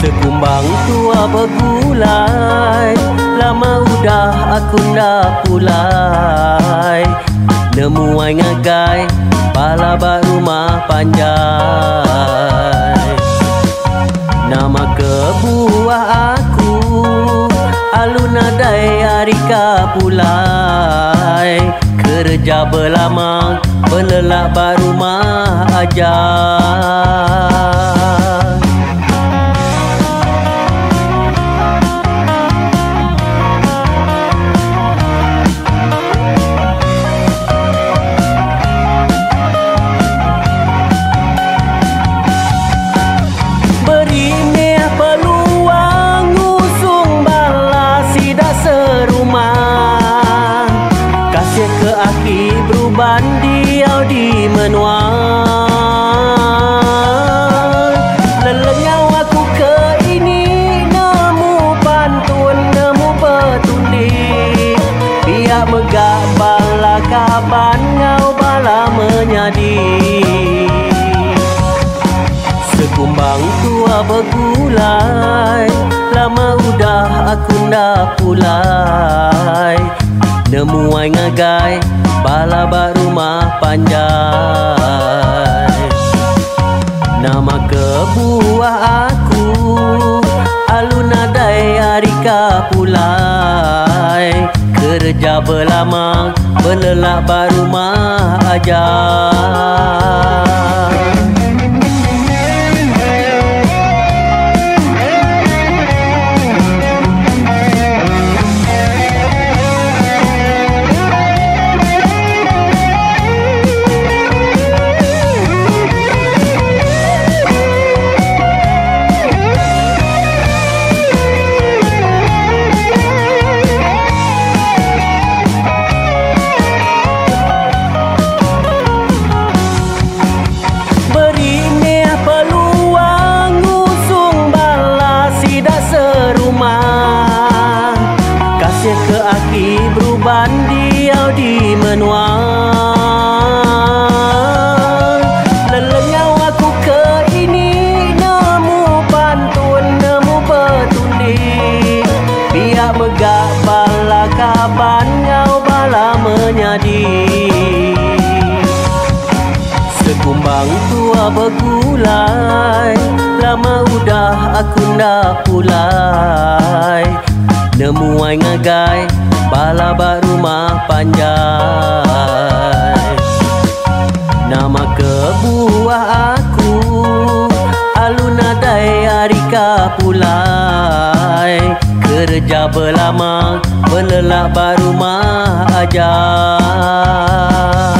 Sekumbang tua bergulai, lama udah aku ndak pulai. Nemu ai ngagai, pala rumah panjai. Nama kebuah aku, alun nadai arika pulai. Kerja berlama, belelak barumah aja. Ke aki beruban diau di menua. Lelenyau aku ke ini, nemu pantun, nemu petundi. Biak megak bala kaban, ngau bala menyadi. Sekumbang tua bergulai, lama udah aku ndak pulai. Nemu ai ngagai, bala rumah panjai. Nama kebuah aku, alun nadai arika pulai. Kerja berlama, belelak barumah aja. Ke aki beruban diau di menua. Lelenyau aku ke ini, nemu pantun, nemu petundi. Biak megak bala kaban, ngau bala menyadi. Sekumbang tua bergulai, lama udah aku ndak pulai. Nemu ai ngagai, bala rumah panjai. Nama kebuah aku, alun nadai arika pulai. Kerja berlama, belelak barumah aja.